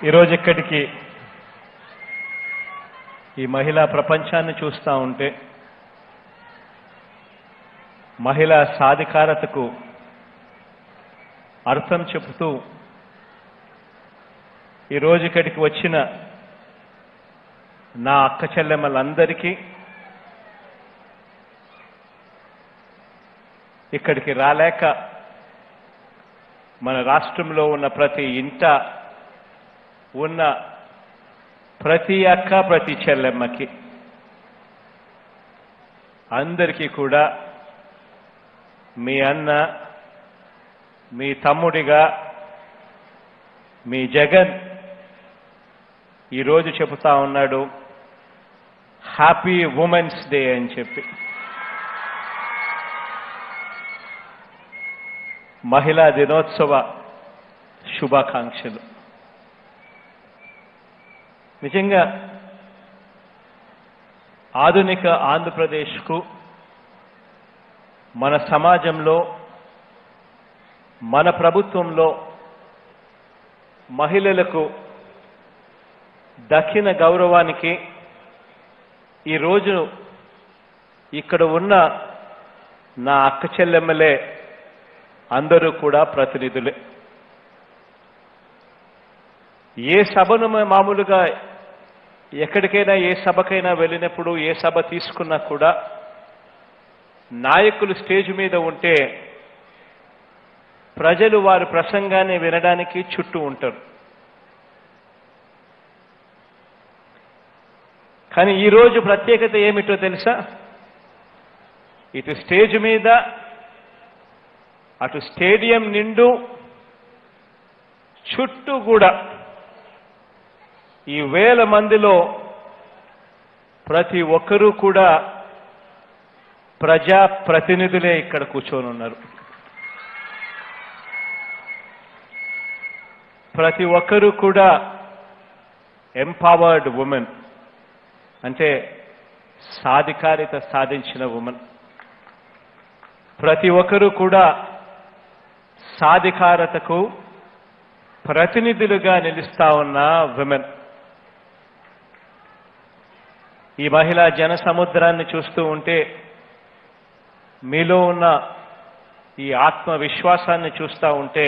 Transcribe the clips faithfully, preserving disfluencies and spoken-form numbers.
ఈరోజు ఇక్కడికి ఈ మహిళా ప్రపంచాన్ని చూస్తూ ఉంటే మహిళా సాధికారతకు అర్థం చెబుతూ ఈరోజు ఇక్కడికి వచ్చిన నా అక్క చెల్లెమ్మలందరికీ ఇక్కడికి రాలేక మన రాష్ట్రంలో ఉన్న ప్రతి ఇంట ఉన్న ప్రతి అక్క ప్రతి చెల్లెమ్మకి అందరికీ కూడా మీ అన్న మీ తమ్ముడిగా మీ జగన్ ఈరోజు చెబుతా ఉన్నాడు హ్యాపీ ఉమెన్స్ డే అని చెప్పి. మహిళా దినోత్సవ శుభాకాంక్షలు. నిజంగా ఆధునిక ఆంధ్రప్రదేశ్కు మన సమాజంలో మన ప్రభుత్వంలో మహిళలకు దక్కిన గౌరవానికి ఈరోజు ఇక్కడ ఉన్న నా అక్క చెల్లెమ్మలే అందరూ కూడా ప్రతినిధులే. ఏ సభను మామూలుగా ఎక్కడికైనా ఏ సభకైనా వెళ్ళినప్పుడు ఏ సభ తీసుకున్నా కూడా నాయకులు స్టేజ్ మీద ఉంటే ప్రజలు వారి ప్రసంగాన్ని వినడానికి చుట్టూ ఉంటారు. కానీ ఈరోజు ప్రత్యేకత ఏమిటో తెలుసా? ఇటు స్టేజ్ మీద అటు స్టేడియం నిండు చుట్టూ కూడా ఈ వేల మందిలో ప్రతి ఒక్కరూ కూడా ప్రజా ప్రతినిధులే ఇక్కడ కూర్చొని ఉన్నారు. ప్రతి ఒక్కరూ కూడా ఎంపవర్డ్ ఉమెన్, అంటే సాధికారిత సాధించిన ఉమెన్. ప్రతి ఒక్కరూ కూడా సాధికారతకు ప్రతినిధులుగా నిలుస్తా ఉన్న విమెన్. ఈ మహిళా జన సముద్రాన్ని చూస్తూ ఉంటే మీలో ఉన్న ఈ ఆత్మవిశ్వాసాన్ని చూస్తూ ఉంటే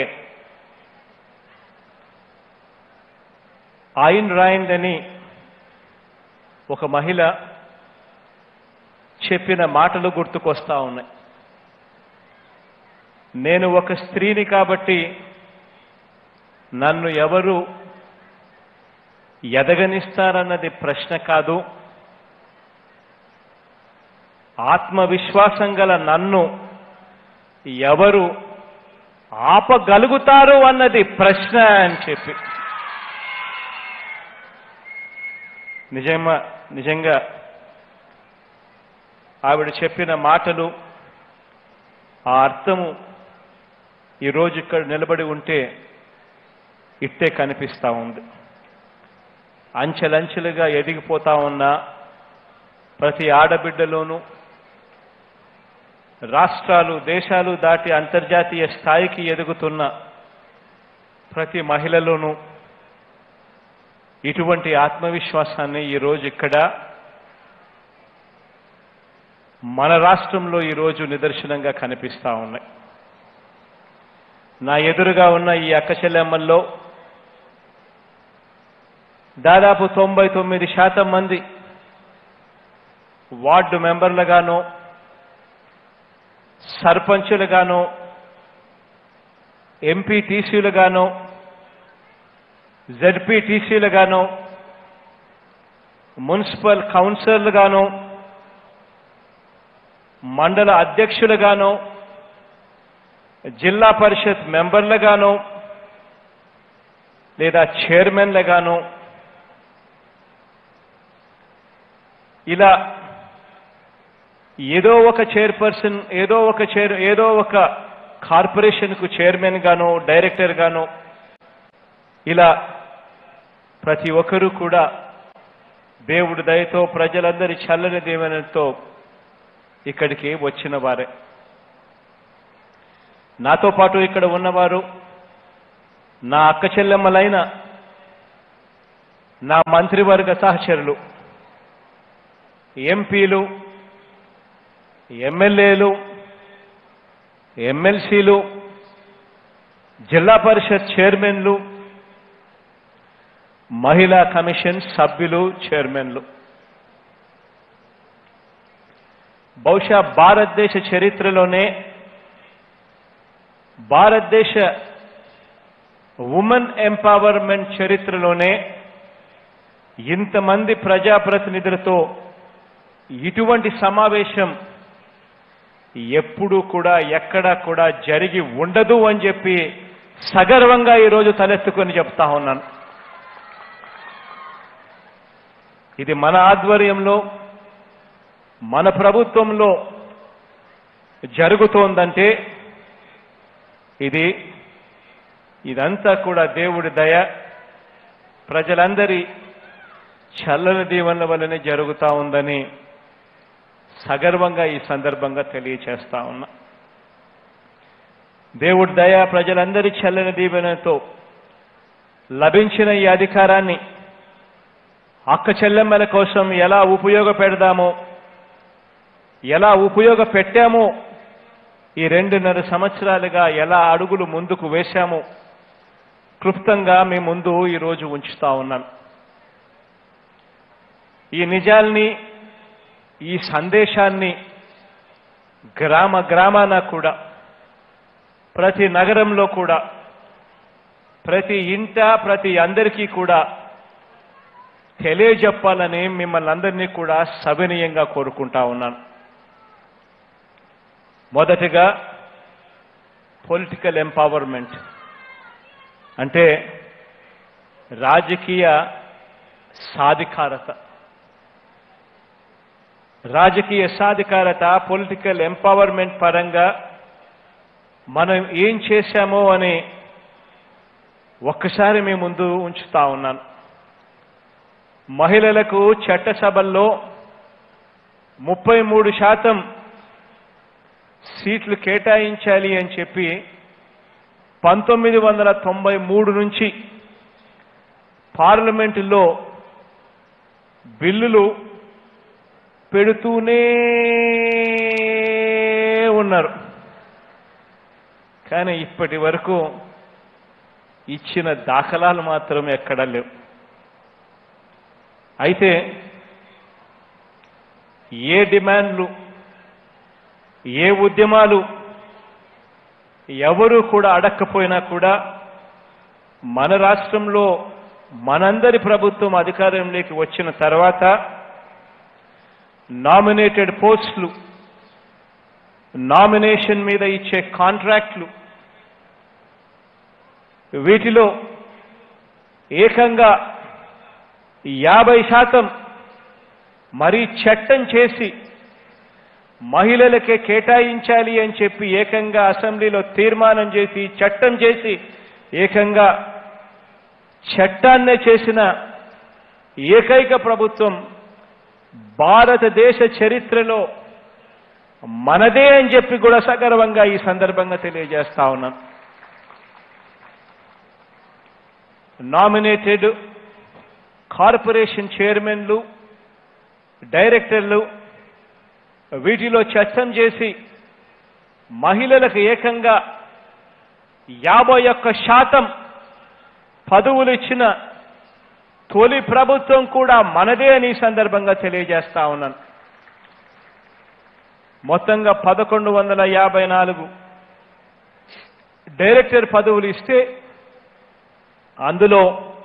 ఐన్ రాండ్ అని ఒక మహిళ చెప్పిన మాటలు గుర్తుకొస్తా ఉన్నాయి. నేను ఒక స్త్రీని కాబట్టి నన్ను ఎవరు ఎదగనిస్తారన్నది ప్రశ్న కాదు, ఆత్మవిశ్వాసం గల నన్ను ఎవరు ఆపగలుగుతారు అన్నది ప్రశ్న అని చెప్పి. నిజమా నిజంగా ఆవిడ చెప్పిన మాటలు ఆ అర్థము ఈరోజు ఇక్కడ నిలబడి ఉంటే ఇట్టే కనిపిస్తూ ఉంది. అంచెలంచెలుగా ఎదిగిపోతా ఉన్న ప్రతి ఆడబిడ్డలోనూ రాష్ట్రాలు దేశాలు దాటి అంతర్జాతీయ స్థాయికి ఎదుగుతున్న ప్రతి మహిళలోనూ ఇటువంటి ఆత్మవిశ్వాసాన్ని ఈరోజు ఇక్కడ మన రాష్ట్రంలో ఈరోజు నిదర్శనంగా కనిపిస్తూ ఉన్నాయి. నా ఎదురుగా ఉన్న ఈ అక్క చెల్లెమ్మల్లో దాదాపు తొంభై తొమ్మిది శాతం మంది వార్డు మెంబర్లుగానో సర్పంచులుగానో ఎంపీటీసీలుగానో జెడ్పీటీసీలుగానో మున్సిపల్ కౌన్సిలర్లుగానో మండల అధ్యక్షులుగానో జిల్లా పరిషత్ మెంబర్లుగానో లేదా చైర్మన్లుగానో ఇలా ఏదో ఒక చైర్పర్సన్ ఏదో ఒక చైర్ ఏదో ఒక కార్పొరేషన్కు చైర్మన్ గానో డైరెక్టర్ గానో ఇలా ప్రతి ఒక్కరూ కూడా దేవుడి దయతో ప్రజలందరి చల్లని దీవెనతో ఇక్కడికి వచ్చిన వారే. నాతో పాటు ఇక్కడ ఉన్నవారు నా అక్క చెల్లెమ్మలైన నా మంత్రివర్గ సహచరులు, ఎంపీలు, ఎమ్మెల్యేలు, ఎమ్మెల్సీలు, జిల్లా పరిషత్ చైర్మన్లు, మహిళా కమిషన్ సభ్యులు, చైర్మన్లు, బహుశా భారతదేశ చరిత్రలోనే భారతదేశ ఉమెన్ ఎంపవర్మెంట్ చరిత్రలోనే ఇంతమంది ప్రజాప్రతినిధులతో ఇటువంటి సమావేశం ఎప్పుడూ కూడా ఎక్కడా కూడా జరిగి ఉండదు అని చెప్పి సగర్వంగా ఈరోజు తలెత్తుకొని చెప్తా ఉన్నాను. ఇది మన ఆధ్వర్యంలో మన ప్రభుత్వంలో జరుగుతోందంటే ఇది ఇదంతా కూడా దేవుడి దయ, ప్రజలందరి చల్లని దీవెనల వల్లనే జరుగుతూ ఉందని సగర్వంగా ఈ సందర్భంగా తెలియచేస్తా ఉన్నా. దేవుడి దయ, ప్రజలందరి చల్లని దీవెనతో లభించిన ఈ అధికారాన్ని అక్క చెల్లెమ్మల కోసం ఎలా ఉపయోగపెడదామో, ఎలా ఉపయోగపెట్టామో, ఈ రెండున్నర సంవత్సరాలుగా ఎలా అడుగులు ముందుకు వేశామో క్లుప్తంగా మీ ముందు ఈరోజు ఉంచుతా ఉన్నాను. ఈ నిజాల్ని, ఈ సందేశాన్ని గ్రామ గ్రామాన కూడా, ప్రతి నగరంలో కూడా, ప్రతి ఇంట, ప్రతి అందరికీ కూడా తెలియజెప్పాలని మిమ్మల్ని అందరినీ కూడా సవినయంగా కోరుకుంటా ఉన్నాను. మొదటిగా పొలిటికల్ ఎంపవర్మెంట్ అంటే రాజకీయ సాధికారత. రాజకీయ సాధికారత, పొలిటికల్ ఎంపవర్మెంట్ పరంగా మనం ఏం చేశామో అని ఒక్కసారి మీ ముందు ఉంచుతా ఉన్నాను. మహిళలకు చట్టసభల్లో ముప్పై మూడు శాతం సీట్లు కేటాయించాలి అని చెప్పి పంతొమ్మిది వందల తొంభై మూడు నుంచి పార్లమెంటులో బిల్లులు పెడుతూనే ఉన్నారు. కానీ ఇప్పటి వరకు ఇచ్చిన దాఖలాలు మాత్రం ఎక్కడా లేవు. అయితే ఏ డిమాండ్లు, ఏ ఉద్యమాలు ఎవరు కూడా అడక్కపోయినా కూడా మన రాష్ట్రంలో మనందరి ప్రభుత్వం అధికారంలోకి వచ్చిన తర్వాత నామినేటెడ్ పోస్టులు, నామినేషన్ మీద ఇచ్చే కాంట్రాక్ట్లు, వీటిలో ఏకంగా యాభై శాతం మరీ చట్టం చేసి మహిళలకే కేటాయించాలి అని చెప్పి ఏకంగా అసెంబ్లీలో తీర్మానం చేసి, చట్టం చేసి, ఏకంగా చట్టాన్నే చేసిన ఏకైక ప్రభుత్వం భారతదేశ చరిత్రలో మనదే అని చెప్పి కూడా సగర్వంగా ఈ సందర్భంగా తెలియజేస్తా ఉన్నాను. నామినేటెడ్ కార్పొరేషన్ చైర్మన్లు, డైరెక్టర్లు, వీటిలో చట్టం చేసి మహిళలకు ఏకంగా యాభై ఒక్క శాతం పదవులు ఇచ్చిన తొలి ప్రభుత్వం కూడా మనదే అని సందర్భంగా తెలియజేస్తా ఉన్నాను. మొత్తంగా పదకొండు వందల యాభై నాలుగు డైరెక్టర్ పదవులు ఇస్తే అందులో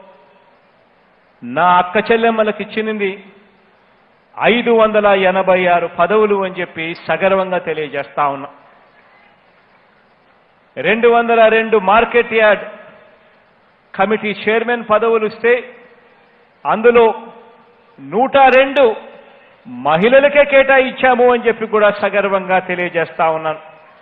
నా అక్క చెల్లెమ్మలకు ఇచ్చినది ఐదు వందల ఎనభై ఆరు పదవులు అని చెప్పి సగర్వంగా తెలియజేస్తా ఉన్నా. రెండు వందల రెండు మార్కెట్ యార్డ్ కమిటీ చైర్మన్ పదవులు ఇస్తే అందులో నూట రెండు మహిళలకే కేటాయించాము అని చెప్పి కూడా సగర్వంగా తెలియజేస్తా ఉన్నాను.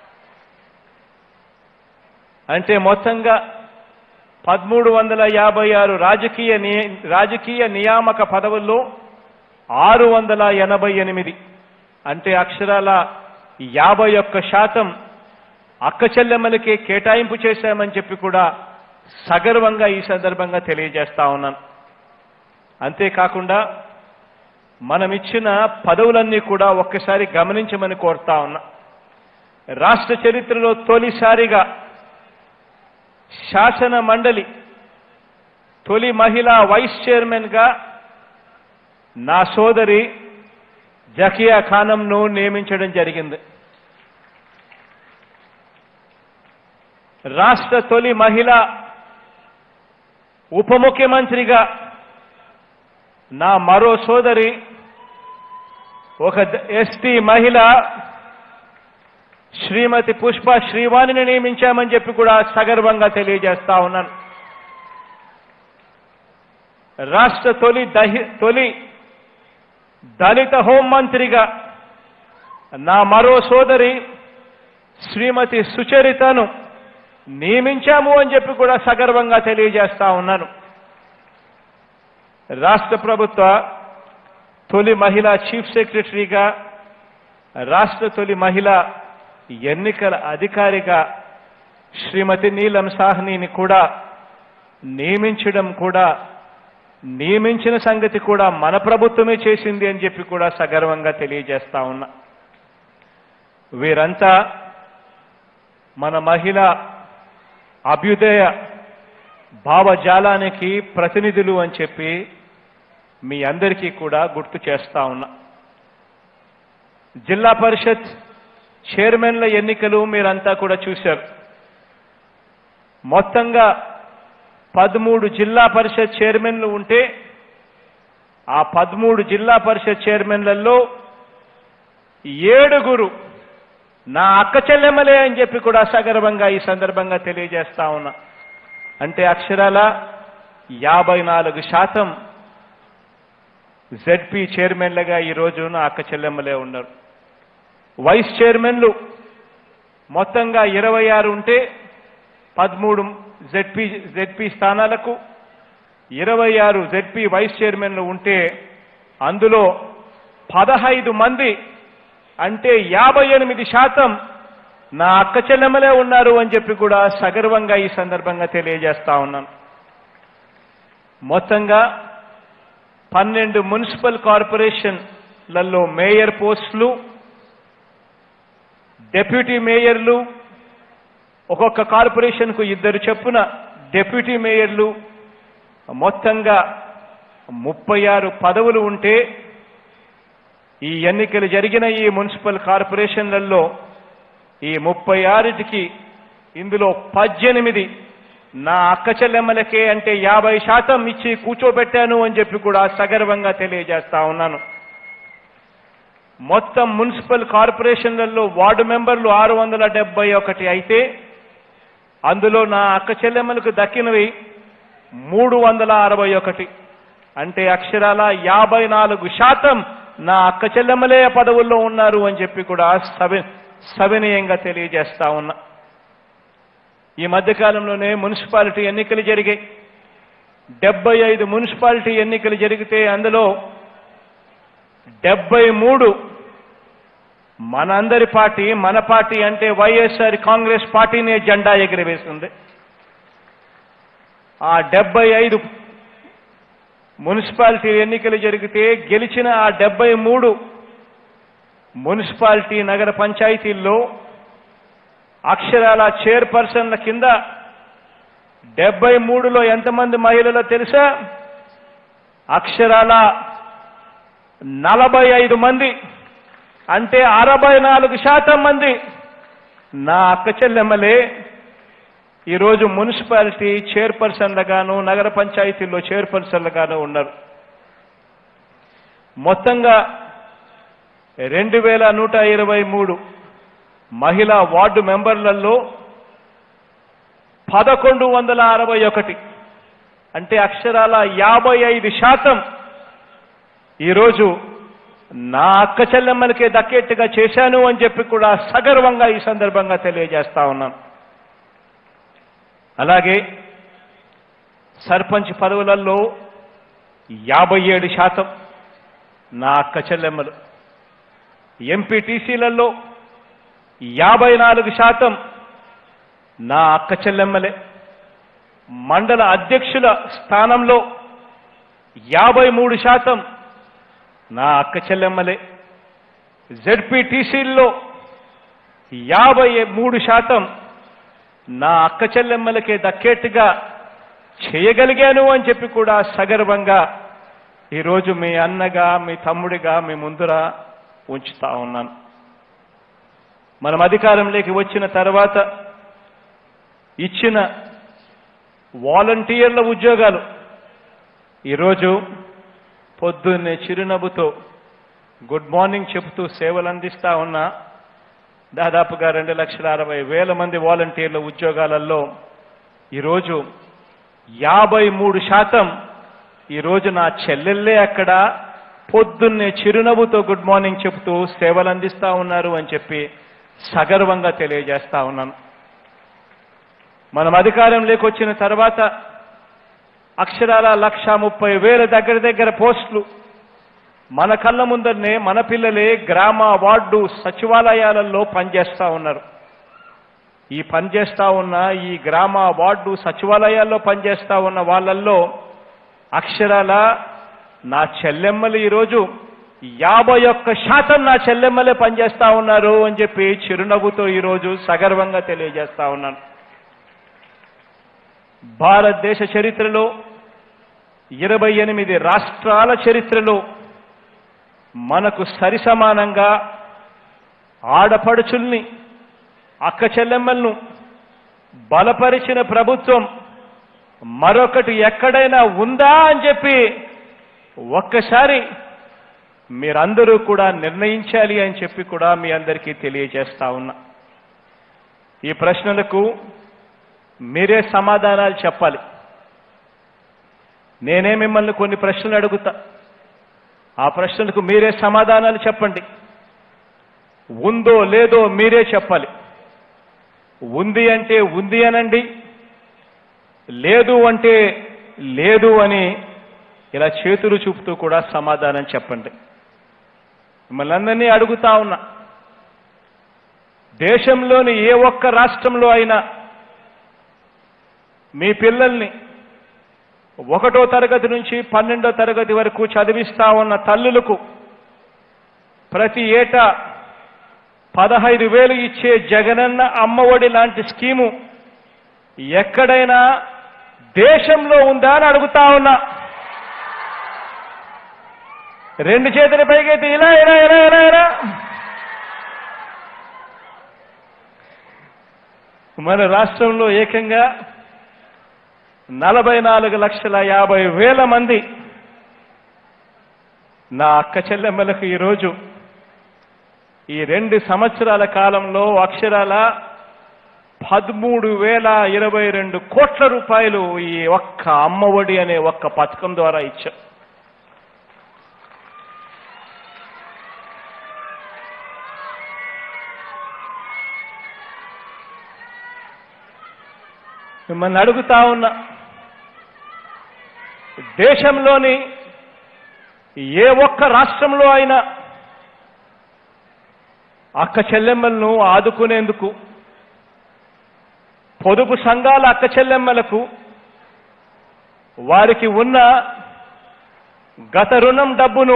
అంటే మొత్తంగా పదమూడు వందల యాభై ఆరు రాజకీయ రాజకీయ నియామక పదవుల్లో ఆరు వందల ఎనభై ఎనిమిది అంటే అక్షరాల యాభై ఒక్క శాతం అక్క చెల్లెమ్మలకే కేటాయింపు చేశామని చెప్పి కూడా సగర్వంగా ఈ సందర్భంగా తెలియజేస్తా ఉన్నాను. అంతేకాకుండా మనం ఇచ్చిన పదవులన్నీ కూడా ఒక్కసారి గమనించమని కోరుతా ఉన్నా. రాష్ట్ర చరిత్రలో తొలిసారిగా శాసన మండలి తొలి మహిళా వైస్ చైర్మన్గా నా సోదరి జకియా ఖానంను నియమించడం జరిగింది. రాష్ట్ర తొలి మహిళా ఉప ముఖ్యమంత్రిగా నా మరో సోదరి ఒక ఎస్టీ మహిళ శ్రీమతి పుష్ప శ్రీవాణిని నియమించామని చెప్పి కూడా సగర్వంగా తెలియజేస్తా ఉన్నాను. రాష్ట్ర తొలి దహి తొలి దళిత హోంమంత్రిగా నా మరో సోదరి శ్రీమతి సుచరితను నియమించాము అని చెప్పి కూడా సగర్వంగా తెలియజేస్తా ఉన్నాను. రాష్ట్ర ప్రభుత్వ తొలి మహిళా చీఫ్ సెక్రటరీగా, రాష్ట్ర తొలి మహిళా ఎన్నికల అధికారిగా శ్రీమతి నీలం సాహ్నిని కూడా నియమించడం కూడా నియమించిన సంగతి కూడా మన ప్రభుత్వమే చేసింది అని చెప్పి కూడా సగర్వంగా తెలియజేస్తా ఉన్నా. వీరంతా మన మహిళా అభ్యుదయ భావజాలానికి ప్రతినిధులు అని చెప్పి మీ అందరికీ కూడా గుర్తు చేస్తా ఉన్నా. జిల్లా పరిషత్ చైర్మన్ల ఎన్నికలు మీరంతా కూడా చూశారు. మొత్తంగా పదమూడు జిల్లా పరిషత్ చైర్మన్లు ఉంటే ఆ పదమూడు జిల్లా పరిషత్ చైర్మన్లలో ఏడుగురు నా అక్క చెల్లెమ్మలే అని చెప్పి కూడా సగర్వంగా ఈ సందర్భంగా తెలియజేస్తా ఉన్నా. అంటే అక్షరాల యాభై నాలుగు శాతం జెడ్పీ చైర్మన్లుగా ఈరోజు నా అక్క చెల్లెమ్మలే ఉన్నారు. వైస్ చైర్మన్లు మొత్తంగా ఇరవై ఆరు ఉంటే పదమూడు జెడ్పీ జెడ్పీ స్థానాలకు ఇరవై ఆరు జెడ్పీ వైస్ చైర్మన్లు ఉంటే అందులో పదహైదు మంది అంటే యాభై ఎనిమిది శాతం నా అక్క చెల్లెమ్మలే ఉన్నారు అని చెప్పి కూడా సగర్వంగా ఈ సందర్భంగా తెలియజేస్తా ఉన్నాను. మొత్తంగా పన్నెండు మున్సిపల్ కార్పొరేషన్లలో మేయర్ పోస్టులు, డెప్యూటీ మేయర్లు, ఒక్కొక్క కార్పొరేషన్కు ఇద్దరు చొప్పున డెప్యూటీ మేయర్లు, మొత్తంగా ముప్పై ఆరు పదవులు ఉంటే ఈ ఎన్నికలు జరిగిన ఈ మున్సిపల్ కార్పొరేషన్లలో ఈ ముప్పై ఆరుటికి ఇందులో పద్దెనిమిది నా అక్క చెల్లెమ్మలకే అంటే యాభై శాతం ఇచ్చి కూర్చోబెట్టాను అని చెప్పి కూడా సగర్వంగా తెలియజేస్తా ఉన్నాను. మొత్తం మున్సిపల్ కార్పొరేషన్లలో వార్డు మెంబర్లు ఆరు వందల డెబ్బై ఒకటి అయితే అందులో నా అక్క చెల్లెమ్మలకు దక్కినవి మూడు వందల అరవై ఒకటి అంటే అక్షరాల యాభై నాలుగు శాతం నా అక్క చెల్లెమ్మలే పదవుల్లో ఉన్నారు అని చెప్పి కూడా సవి సవినయంగా తెలియజేస్తా ఉన్నా. ఈ మధ్యకాలంలోనే మున్సిపాలిటీ ఎన్నికలు జరిగాయి. డెబ్బై ఐదు మున్సిపాలిటీ ఎన్నికలు జరిగితే అందులో డెబ్బై మూడు మనందరి పార్టీ మన పార్టీ అంటే వైఎస్ఆర్ కాంగ్రెస్ పార్టీనే జెండా ఎగిరవేసింది. ఆ డెబ్బై ఐదు మున్సిపాలిటీ ఎన్నికలు జరిగితే గెలిచిన ఆ డెబ్బై మూడు మున్సిపాలిటీ నగర పంచాయతీల్లో అక్షరాల చైర్పర్సన్ల కింద డెబ్బై మూడులో ఎంతమంది మహిళలో తెలుసా? అక్షరాల నలభై ఐదు మంది అంటే అరవై నాలుగు శాతం మంది నా అక్క చెల్లెమ్మలే ఈరోజు మున్సిపాలిటీ చైర్పర్సన్లుగాను నగర పంచాయతీల్లో చైర్పర్సన్లుగాను ఉన్నారు. మొత్తంగా రెండు వేల నూట ఇరవై మూడు మహిళా వార్డు మెంబర్లలో పదకొండు వందల అరవై ఒకటి అంటే అక్షరాల యాభై ఐదు శాతం ఈరోజు నా అక్క చెల్లెమ్మలకే దక్కేట్టుగా చేశాను అని చెప్పి కూడా సగర్వంగా ఈ సందర్భంగా తెలియజేస్తా ఉన్నాను. అలాగే సర్పంచ్ పదవులలో యాభై ఏడు శాతం నా అక్క చెల్లెమ్మలు, ఎంపీటీసీలలో యాభై నాలుగు శాతం నా అక్క చెల్లెమ్మలే, మండల అధ్యక్షుల స్థానంలో యాభై మూడు శాతం నా అక్క చెల్లెమ్మలే. జెడ్పీటీసీల్లో యాభై మూడు శాతం నా అక్క చెల్లెమ్మలకే దక్కేట్టుగా చేయగలిగాను అని చెప్పి కూడా సగర్వంగా ఈరోజు మీ అన్నగా మీ తమ్ముడిగా మీ ముందర ఉంచుతా ఉన్నాను. మనం అధికారంలోకి వచ్చిన తర్వాత ఇచ్చిన వాలంటీర్ల ఉద్యోగాలు ఈరోజు పొద్దున్నే చిరునవ్వుతో గుడ్ మార్నింగ్ చెబుతూ సేవలు అందిస్తా ఉన్న దాదాపుగా రెండు లక్షల అరవై వేల మంది వాలంటీర్ల ఉద్యోగాలలో ఈరోజు యాభై మూడు శాతం ఈరోజు నా చెల్లెళ్ళే అక్కడ పొద్దున్నే చిరునవ్వుతో గుడ్ మార్నింగ్ చెబుతూ సేవలు అందిస్తా ఉన్నారు అని చెప్పి సగర్వంగా తెలియజేస్తా ఉన్నాను. మనం అధికారంలోకి వచ్చిన తర్వాత అక్షరాల లక్ష ముప్పై వేల దగ్గర దగ్గర పోస్టులు మన కళ్ళ ముందరనే మన పిల్లలే గ్రామ వార్డు సచివాలయాలలో పనిచేస్తా ఉన్నారు. ఈ పనిచేస్తా ఉన్న ఈ గ్రామ వార్డు సచివాలయాల్లో పనిచేస్తా ఉన్న వాళ్ళల్లో అక్షరాల నా చెల్లెమ్మలు ఈరోజు యాభై ఒక్క శాతం నా చెల్లెమ్మలే పనిచేస్తా ఉన్నారు అని చెప్పి చిరునవ్వుతో ఈరోజు సగర్వంగా తెలియజేస్తా ఉన్నాను. భారతదేశ చరిత్రలో ఇరవై ఎనిమిది రాష్ట్రాల చరిత్రలో మనకు సరిసమానంగా ఆడపడుచుల్ని అక్క చెల్లెమ్మలను బలపరిచిన ప్రభుత్వం మరొకటి ఎక్కడైనా ఉందా అని చెప్పి ఒక్కసారి మీరందరూ కూడా నిర్ణయించాలి అని చెప్పి కూడా మీ అందరికీ తెలియజేస్తా ఉన్నా. ఈ ప్రశ్నలకు మీరే సమాధానాలు చెప్పాలి. నేనే మిమ్మల్ని కొన్ని ప్రశ్నలు అడుగుతా, ఆ ప్రశ్నలకు మీరే సమాధానాలు చెప్పండి. ఉందో లేదో మీరే చెప్పాలి. ఉంది అంటే ఉంది అనండి, లేదు అంటే లేదు అని ఇలా చేతులు చూపుతూ కూడా సమాధానం చెప్పండి. మిమ్మల్ని అందరినీ అడుగుతా ఉన్నా, దేశంలోని ఏ ఒక్క రాష్ట్రంలో అయినా మీ పిల్లల్ని ఒకటో తరగతి నుంచి పన్నెండో తరగతి వరకు చదివిస్తా ఉన్న తల్లులకు ప్రతి ఏటా పదహైదు వేలు ఇచ్చే జగనన్న అమ్మఒడి లాంటి స్కీము ఎక్కడైనా దేశంలో ఉందా అని అడుగుతా ఉన్నా. రెండు చేతుల పైకైతే ఇలా ఇలా ఇలా ఇలా ఇలా మన రాష్ట్రంలో ఏకంగా నలభై నాలుగు లక్షల యాభై వేల మంది నా అక్క చెల్లెమ్మలకు ఈరోజు ఈ రెండు సంవత్సరాల కాలంలో అక్షరాల పదమూడు వేల ఇరవై రెండు కోట్ల రూపాయలు ఈ ఒక్క అమ్మఒడి అనే ఒక్క పథకం ద్వారా ఇచ్చాం. మిమ్మల్ని అడుగుతా ఉన్నా, దేశంలోని ఏ ఒక్క రాష్ట్రంలో అయినా అక్క చెల్లెమ్మలను ఆదుకునేందుకు పొదుపు సంఘాల అక్క చెల్లెమ్మలకు వారికి ఉన్న గత రుణం డబ్బును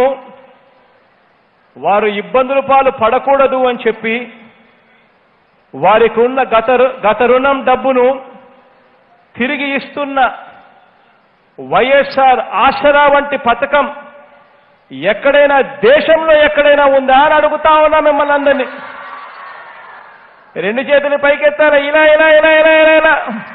వారు ఇబ్బందుల పాలు పడకూడదు అని చెప్పి వారికి ఉన్న గత గత రుణం డబ్బును తిరిగి ఇస్తున్న వైఎస్ఆర్ ఆసరా వంటి పథకం ఎక్కడైనా దేశంలో ఎక్కడైనా ఉందా అని అడుగుతా ఉన్నా మిమ్మల్ని అందరినీ. రెండు చేతులు పైకెత్తారా? ఇలా ఇలా ఇలా ఇలా ఇలా ఇలా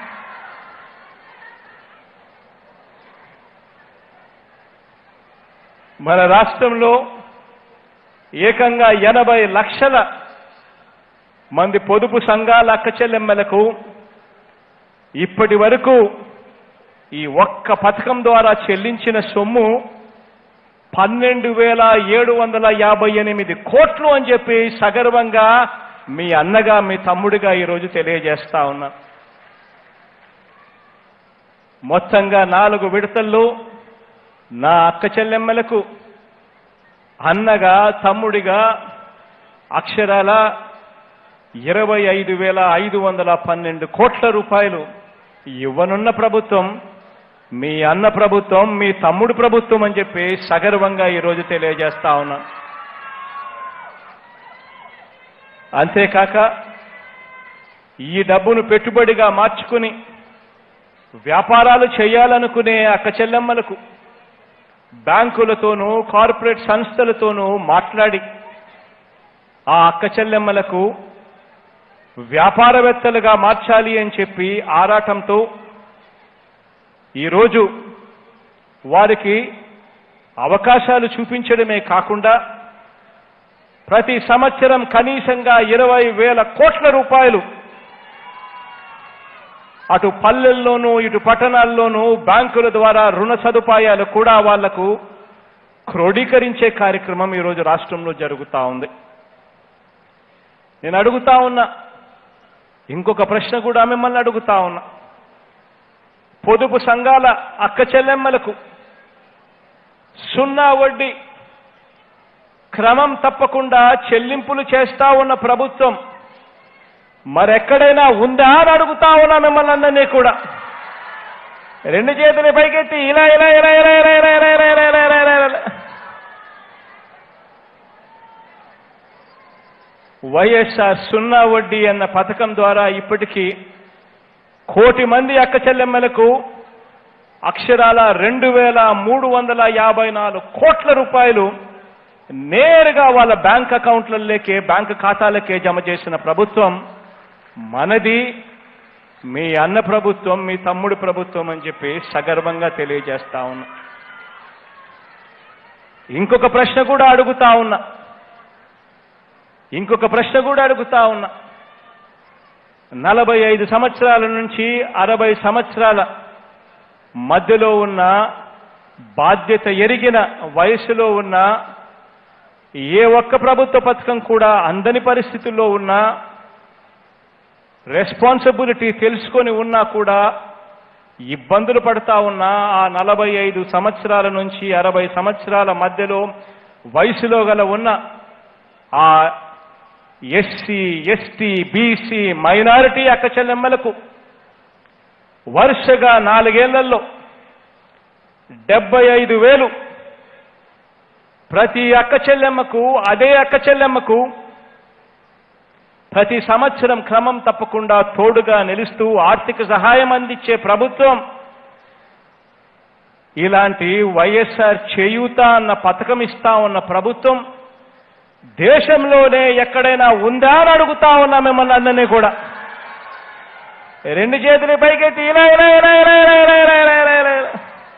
మన రాష్ట్రంలో ఏకంగా ఎనభై లక్షల మంది పొదుపు సంఘాల అక్క చెల్లెమ్మలకు ఇప్పటి వరకు ఈ ఒక్క పథకం ద్వారా చెల్లించిన సొమ్ము పన్నెండు వేల ఏడు వందల యాభై ఎనిమిది కోట్లు అని చెప్పి సగర్వంగా మీ అన్నగా మీ తమ్ముడిగా ఈరోజు తెలియజేస్తా ఉన్నా. మొత్తంగా నాలుగు విడతల్లో నా అక్క చెల్లెమ్మలకు అన్నగా తమ్ముడిగా అక్షరాల ఇరవై ఐదు వేల ఐదు వందల పన్నెండు కోట్ల రూపాయలు ఇవ్వనున్న ప్రభుత్వం మీ అన్న ప్రభుత్వం, మీ తమ్ముడు ప్రభుత్వం అని చెప్పి సగర్వంగా ఈరోజు తెలియజేస్తా ఉన్నాను. అంతేకాక ఈ డబ్బును పెట్టుబడిగా మార్చుకుని వ్యాపారాలు చేయాలనుకునే అక్క చెల్లెమ్మలకు బ్యాంకులతోనూ కార్పొరేట్ సంస్థలతోనూ మాట్లాడి ఆ అక్క చెల్లెమ్మలకు వ్యాపారవేత్తలుగా మార్చాలి అని చెప్పి ఆరాటంతో ఈరోజు వారికి అవకాశాలు చూపించడమే కాకుండా ప్రతి సంవత్సరం కనీసంగా ఇరవై వేల కోట్ల రూపాయలు అటు పల్లెల్లోనూ ఇటు పట్టణాల్లోనూ బ్యాంకుల ద్వారా రుణ సదుపాయాలు కూడా వాళ్లకు క్రోడీకరించే కార్యక్రమం ఈరోజు రాష్ట్రంలో జరుగుతూ ఉంది. నేను అడుగుతా ఉన్నా, ఇంకొక ప్రశ్న కూడా మిమ్మల్ని అడుగుతా ఉన్నా. పొదుపు సంఘాల అక్క చెల్లెమ్మలకు సున్నా వడ్డీ క్రమం తప్పకుండా చెల్లింపులు చేస్తా ఉన్న ప్రభుత్వం మరెక్కడైనా ఉందా అని అడుగుతా ఉన్నా మిమ్మల్ని అందరినీ కూడా. రెండు చేతులు పైకెత్తి ఇలా ఇలా ఇలా ఇలా ఇలా ఇలా ఇలా ఇలా ఇలా ఇలా ఇలా ఇలా వైఎస్ఆర్ సున్నా వడ్డీ అన్న పథకం ద్వారా ఇప్పటికీ కోటి మంది అక్క చెల్లెమ్మలకు అక్షరాల రెండు వేల మూడు వందల యాభై నాలుగు కోట్ల రూపాయలు నేరుగా వాళ్ళ బ్యాంక్ అకౌంట్లలోకే బ్యాంక్ ఖాతాలకే జమ చేసిన ప్రభుత్వం మనది, మీ అన్న ప్రభుత్వం, మీ తమ్ముడి ప్రభుత్వం అని చెప్పి సగర్వంగా తెలియజేస్తా ఉన్నా. ఇంకొక ప్రశ్న కూడా అడుగుతా ఉన్నా ఇంకొక ప్రశ్న కూడా అడుగుతా ఉన్నా నలభై ఐదు సంవత్సరాల నుంచి అరవై సంవత్సరాల మధ్యలో ఉన్న బాధ్యత ఎరిగిన వయసులో ఉన్న ఏ ఒక్క ప్రభుత్వ పథకం కూడా అందని పరిస్థితుల్లో ఉన్నా, రెస్పాన్సిబిలిటీ తెలుసుకొని ఉన్నా కూడా ఇబ్బందులు పడతా ఉన్నా ఆ నలభై ఐదు సంవత్సరాల నుంచి అరవై సంవత్సరాల మధ్యలో వయసులో గల ఉన్న ఆ ఎస్సీ, ఎస్టీ, బీసీ, మైనారిటీ అక్క చెల్లెమ్మలకు వరుసగా నాలుగేళ్లలో డెబ్బై ఐదు వేలు ప్రతి అక్క చెల్లెమ్మకు, అదే అక్క చెల్లెమ్మకు ప్రతి సంవత్సరం క్రమం తప్పకుండా తోడుగా నిలుస్తూ ఆర్థిక సహాయం అందించే ప్రభుత్వం ఇలాంటి వైఎస్ఆర్ చేయూత అన్న పథకం ఇస్తా ఉన్న ప్రభుత్వం దేశంలోనే ఎక్కడైనా ఉందా అని అడుగుతా ఉన్నా మిమ్మల్ని అందరినీ కూడా. రెండు చేతులు పైకెత్తి ఇలా ఇలా ఇలా ఇలా ఇలా ఇలా ఇలా ఇలా ఇలా ఇలా ఇలా.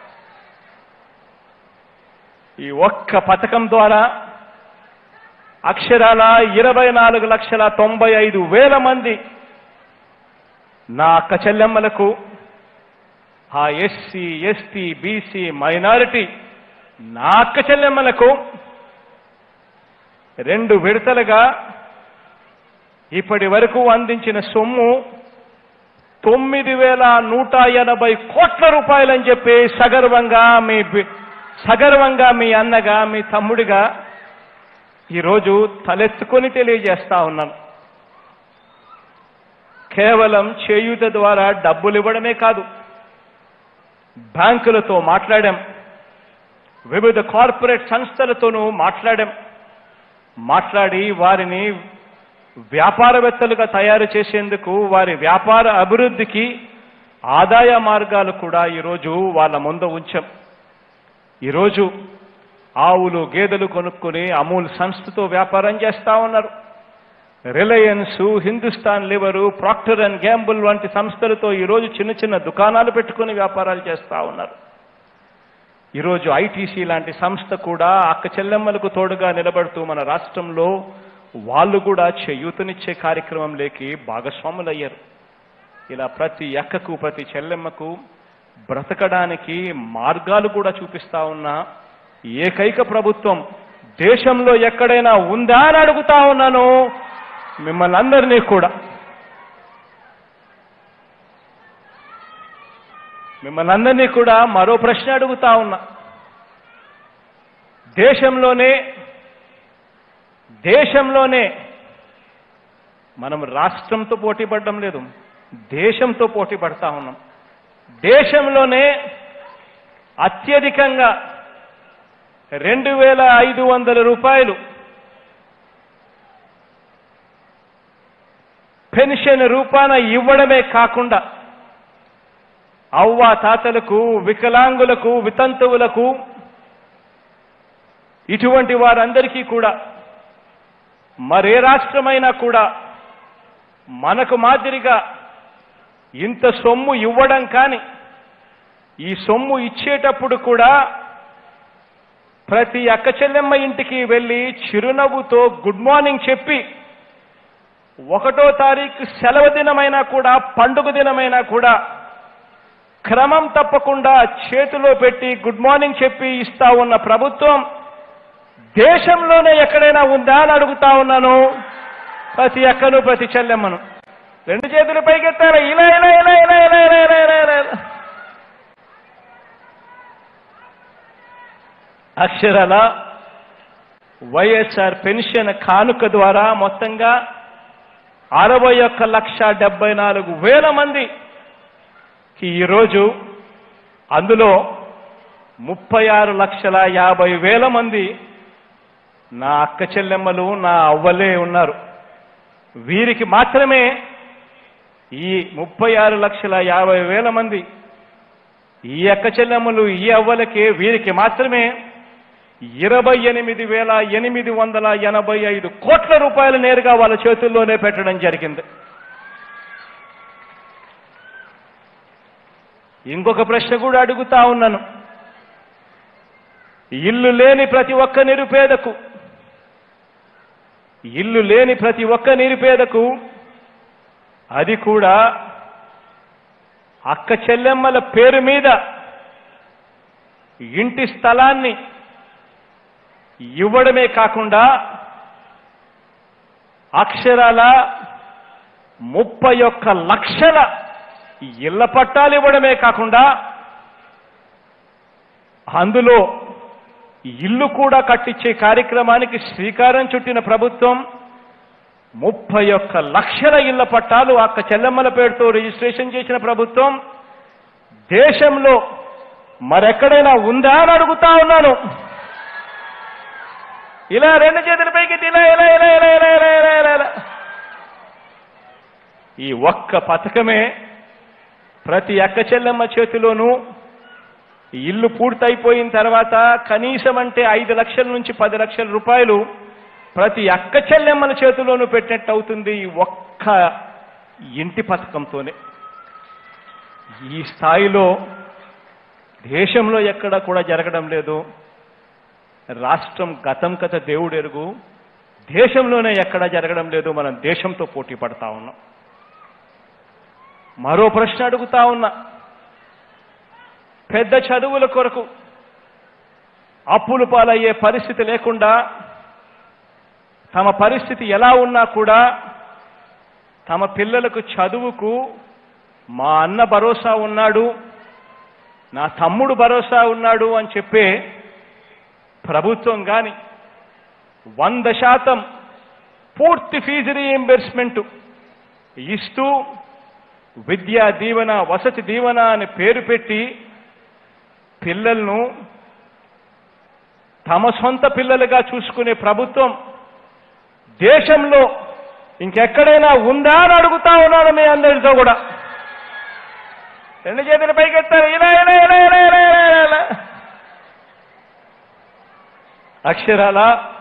ఈ ఒక్క పథకం ద్వారా అక్షరాల ఇరవై నాలుగు లక్షల తొంభై ఐదు వేల మంది నా అక్క చెల్లెమ్మలకు, ఆ ఎస్సీ, ఎస్టీ, బీసీ, మైనారిటీ నా అక్క చెల్లెమ్మలకు రెండు విడతలుగా ఇప్పటి వరకు అందించిన సొమ్ము తొమ్మిది వేల నూట ఎనభై కోట్ల రూపాయలని చెప్పి సగర్వంగా మీ సగర్వంగా మీ అన్నగా, మీ తమ్ముడిగా ఈరోజు తలెత్తుకొని తెలియజేస్తా ఉన్నాను. కేవలం చేయూత ద్వారా డబ్బులు ఇవ్వడమే కాదు, బ్యాంకులతో మాట్లాడాం, వివిధ కార్పొరేట్ సంస్థలతోనూ మాట్లాడాం. మాట్లాడి వారిని వ్యాపారవేత్తలుగా తయారు చేసేందుకు, వారి వ్యాపార అభివృద్ధికి ఆదాయ మార్గాలు కూడా ఈరోజు వాళ్ళ ముందు ఉంచాం. ఈరోజు ఆవులు, గేదెలు కొనుక్కొని అమూల్ సంస్థతో వ్యాపారం చేస్తా ఉన్నారు. Reliance, Hindustan Lever, Procter and Gamble వంటి సంస్థలతో ఈరోజు చిన్న చిన్న దుకాణాలు పెట్టుకుని వ్యాపారాలు చేస్తా ఉన్నారు. ఈరోజు ఐటీసీ లాంటి సంస్థ కూడా అక్క చెల్లెమ్మలకు తోడుగా నిలబడుతూ మన రాష్ట్రంలో వాళ్ళు కూడా చేయూతనిచ్చే కార్యక్రమంలోకి భాగస్వాములయ్యారు. ఇలా ప్రతి అక్కకు, ప్రతి చెల్లెమ్మకు బ్రతకడానికి మార్గాలు కూడా చూపిస్తా ఉన్న ఏకైక ప్రభుత్వం దేశంలో ఎక్కడైనా ఉందా అని అడుగుతా ఉన్నాను మిమ్మల్ని అందరినీ కూడా. మిమ్మల్ని అందరినీ కూడా మరో ప్రశ్న అడుగుతా ఉన్నా. దేశంలోనే దేశంలోనే మనం రాష్ట్రంతో పోటీ పడడం లేదు, దేశంతో పోటీ పడతా ఉన్నాం. దేశంలోనే అత్యధికంగా రెండు వేల ఐదు వందల రూపాయలు పెన్షన్ రూపాన ఇవ్వడమే కాకుండా అవ్వ తాతలకు, వికలాంగులకు, వితంతువులకు, ఇటువంటి వారందరికీ కూడా మరే రాష్ట్రమైనా కూడా మనకు మాదిరిగా ఇంత సొమ్ము ఇవ్వడం కానీ, ఈ సొమ్ము ఇచ్చేటప్పుడు కూడా ప్రతి అక్క చెల్లెమ్మ ఇంటికి వెళ్ళి చిరునవ్వుతో గుడ్ మార్నింగ్ చెప్పి, ఒకటో తారీఖు సెలవు దినమైనా కూడా, పండుగ దినమైనా కూడా క్రమం తప్పకుండా చేతిలో పెట్టి గుడ్ మార్నింగ్ చెప్పి ఇస్తా ఉన్న ప్రభుత్వం దేశంలోనే ఎక్కడైనా ఉందా అని అడుగుతా ఉన్నాను. ప్రతి అక్కను, ప్రతి చెల్లెమ్మను రెండు చేతులు పైకెత్తారు. ఇలా ఇలా ఇలా ఇలా ఇలా ఇలా ఇలా ఇలా ఇలా ఇలా అక్షరాల వైఎస్ఆర్ పెన్షన్ కానుక ద్వారా మొత్తంగా అరవై ఒక్క లక్ష డెబ్బై నాలుగు వేల మందికి ఈరోజు, అందులో ముప్పై ఆరు లక్షల యాభై వేల మంది నా అక్క చెల్లెమ్మలు, నా అవ్వలే ఉన్నారు. వీరికి మాత్రమే, ఈ ముప్పై ఆరు లక్షల యాభై వేల మంది ఈ అక్క చెల్లెమ్మలు, ఈ అవ్వలకే, వీరికి మాత్రమే ఇరవై ఎనిమిది వేల ఎనిమిది వందల ఎనభై ఐదు కోట్ల రూపాయలు నేరుగా వాళ్ళ చేతుల్లోనే పెట్టడం జరిగింది. ఇంకొక ప్రశ్న కూడా అడుగుతా ఉన్నాను. ఇల్లు లేని ప్రతి ఒక్క నిరుపేదకు ఇల్లు లేని ప్రతి ఒక్క నిరుపేదకు అది కూడా అక్క చెల్లెమ్మల పేరు మీద ఇంటి స్థలాన్ని ఇవ్వడమే కాకుండా అక్షరాల ముప్పై ఒక్క లక్షల ఇళ్ల పట్టాలు ఇవ్వడమే కాకుండా అందులో ఇల్లు కూడా కట్టించే కార్యక్రమానికి శ్రీకారం చుట్టిన ప్రభుత్వం ముప్పై ఒక్క లక్షల ఇళ్ల పట్టాలు అక్క చెల్లెమ్మల పేరుతో రిజిస్ట్రేషన్ చేసిన ప్రభుత్వం దేశంలో మరెక్కడైనా ఉందా అని అడుగుతా ఉన్నాను. ఇలా రెండు చేతుల పైకి ఇలా ఇలా ఇలా ఇలా ఇలా ఇలా ఇలా ఇలా ఇలా ఈ ఒక్క పథకమే ప్రతి అక్క చెల్లెమ్మ చేతిలోనూ ఇల్లు పూర్తయిపోయిన తర్వాత కనీసం అంటే ఐదు లక్షల నుంచి పది లక్షల రూపాయలు ప్రతి అక్క చెల్లెమ్మల చేతిలోనూ పెట్టినట్టు అవుతుంది ఈ ఒక్క ఇంటి పథకంతోనే. ఈ స్థాయిలో దేశంలో ఎక్కడ కూడా జరగడం లేదు. రాష్ట్రం గతం కథ దేవుడు ఎరుగు, దేశంలోనే ఎక్కడా జరగడం లేదు. మనం దేశంతో పోటీ పడతా ఉన్నాం. మరో ప్రశ్న అడుగుతా ఉన్నా. పెద్ద చదువుల కొరకు అప్పులు పాలయ్యే పరిస్థితి లేకుండా, తమ పరిస్థితి ఎలా ఉన్నా కూడా తమ పిల్లలకు చదువుకు మా అన్న భరోసా ఉన్నాడు, నా తమ్ముడు భరోసా ఉన్నాడు అని చెప్పే ప్రభుత్వం కానీ వంద శాతం పూర్తి ఫీజు రీయింబర్స్మెంట్ ఇస్తూ విద్యా దీవెన, వసతి దీవెన అని పేరు పెట్టి పిల్లలను తమ సొంత పిల్లలుగా చూసుకునే ప్రభుత్వం దేశంలో ఇంకెక్కడైనా ఉందా అని అడుగుతా ఉన్నాను మీ అందరితో కూడా. రెండు చేతుల పైకెత్తారు. ఇలా ఇలా ఇలా ఇలా ఇలా ఇలా ఇలా అక్షరాల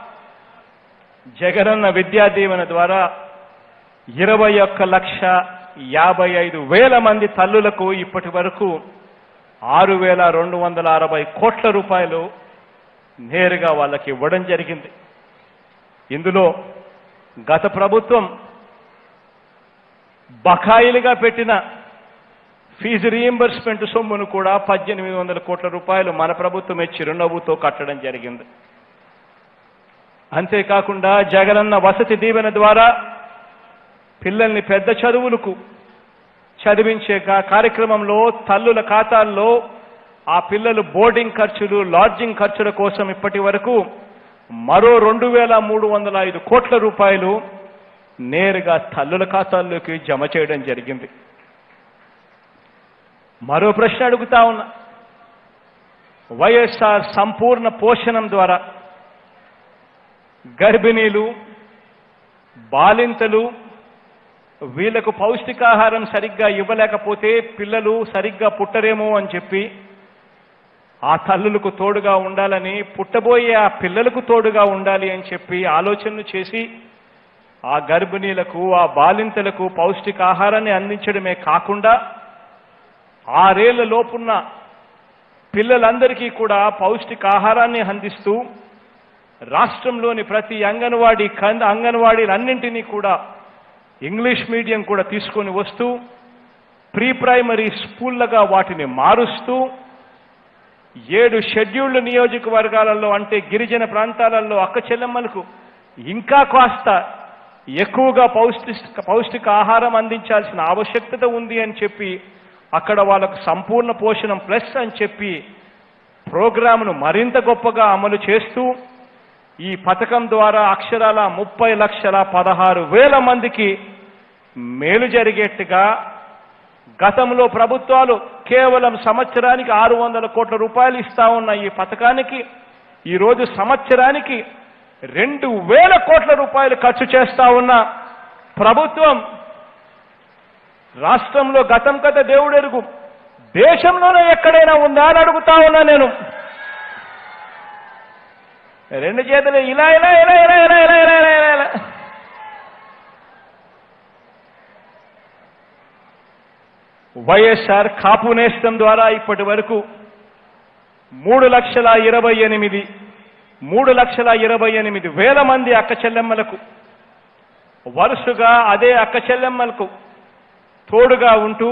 జగనన్న విద్యా దీవెన ద్వారా ఇరవై ఒక్క లక్ష యాభై ఐదు వేల మంది తల్లులకు ఇప్పటి వరకు ఆరు వేల రెండు వందల అరవై కోట్ల రూపాయలు నేరుగా వాళ్ళకి ఇవ్వడం జరిగింది. ఇందులో గత ప్రభుత్వం బకాయిలుగా పెట్టిన ఫీజు రీయింబర్స్మెంట్ సొమ్మును కూడా పద్దెనిమిది వందల కోట్ల రూపాయలు మన ప్రభుత్వమే చిరునవ్వుతో కట్టడం జరిగింది. అంతేకాకుండా జగనన్న వసతి దీవెన ద్వారా పిల్లల్ని పెద్ద చదువులకు చదివించే కార్యక్రమంలో తల్లుల ఖాతాల్లో ఆ పిల్లలు బోర్డింగ్ ఖర్చులు, లాడ్జింగ్ ఖర్చుల కోసం ఇప్పటి వరకు మరో రెండు వేల మూడు వందల ఐదు కోట్ల రూపాయలు నేరుగా తల్లుల ఖాతాల్లోకి జమ చేయడం జరిగింది. మరో ప్రశ్న అడుగుతా ఉన్నా. వైఎస్ఆర్ సంపూర్ణ పోషణం ద్వారా గర్భిణీలు, బాలింతలు వీళ్లకు పౌష్టికాహారం సరిగ్గా ఇవ్వలేకపోతే పిల్లలు సరిగ్గా పుట్టరేమో అని చెప్పి ఆ తల్లులకు తోడుగా ఉండాలని, పుట్టబోయే ఆ పిల్లలకు తోడుగా ఉండాలి అని చెప్పి ఆలోచనలు చేసి ఆ గర్భిణీలకు, ఆ బాలింతలకు పౌష్టికాహారాన్ని అందించడమే కాకుండా ఆరేళ్ల లోపున్న పిల్లలందరికీ కూడా పౌష్టికాహారాన్ని అందిస్తూ రాష్ట్రంలోని ప్రతి అంగన్వాడీ అంగన్వాడీలన్నింటినీ కూడా ఇంగ్లీష్ మీడియం కూడా తీసుకొని వస్తూ ప్రీ ప్రైమరీ స్కూళ్లుగా వాటిని మారుస్తూ ఏడు షెడ్యూల్డ్ నియోజకవర్గాలలో అంటే గిరిజన ప్రాంతాలలో అక్క చెల్లెమ్మలకు ఇంకా కాస్త ఎక్కువగా పౌష్టిక పౌష్టిక ఆహారం అందించాల్సిన ఆవశ్యకత ఉంది అని చెప్పి అక్కడ వాళ్ళకు సంపూర్ణ పోషణం ప్లస్ అని చెప్పి ప్రోగ్రామును మరింత గొప్పగా అమలు చేస్తూ ఈ పథకం ద్వారా అక్షరాల ముప్పై లక్షల పదహారు వేల మందికి మేలు జరిగేట్టుగా గతంలో ప్రభుత్వాలు కేవలం సంవత్సరానికి ఆరు వందల కోట్ల రూపాయలు ఇస్తా ఉన్న ఈ పథకానికి ఈరోజు సంవత్సరానికి రెండు వేల కోట్ల రూపాయలు ఖర్చు చేస్తా ఉన్న ప్రభుత్వం రాష్ట్రంలో గతం కథ దేవుడెరుగు దేశంలోనే ఎక్కడైనా ఉందా అని అడుగుతా ఉన్నా నేను. రెండు చేతులు ఇలా ఇలా ఇలా ఇలా ఇలా ఇలా ఇలా ఇలా ఇలా ఇలా వైఎస్ఆర్ కాపు నేస్తం ద్వారా ఇప్పటి వరకు మూడు లక్షల ఇరవై ఎనిమిది మూడు లక్షల ఇరవై ఎనిమిది వేల మంది అక్క చెల్లెమ్మలకు వరుసగా అదే అక్క చెల్లెమ్మలకు తోడుగా ఉంటూ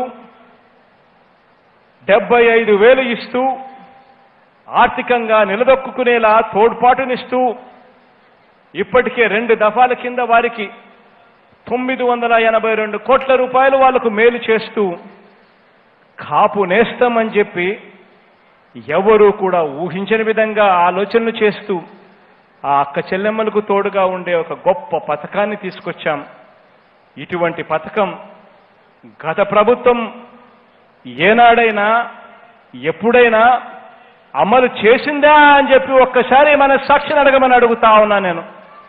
డెబ్బై ఐదు వేలు ఇస్తూ ఆర్థికంగా నిలదొక్కునేలా తోడ్పాటునిస్తూ ఇప్పటికే రెండు దఫాల కింద వారికి తొమ్మిది వందల ఎనభై రెండు కోట్ల రూపాయలు వాళ్లకు మేలు చేస్తూ కాపు నేస్తం అని చెప్పి ఎవరూ కూడా ఊహించని విధంగా ఆలోచనలు చేస్తూ ఆ అక్క చెల్లెమ్మలకు తోడుగా ఉండే ఒక గొప్ప పథకాన్ని తీసుకొచ్చాం. ఇటువంటి పథకం గత ప్రభుత్వం ఏనాడైనా ఎప్పుడైనా అమలు చేసిందా అని చెప్పి ఒక్కసారి మన సాక్షిని అడగమని అడుగుతా ఉన్నా నేను.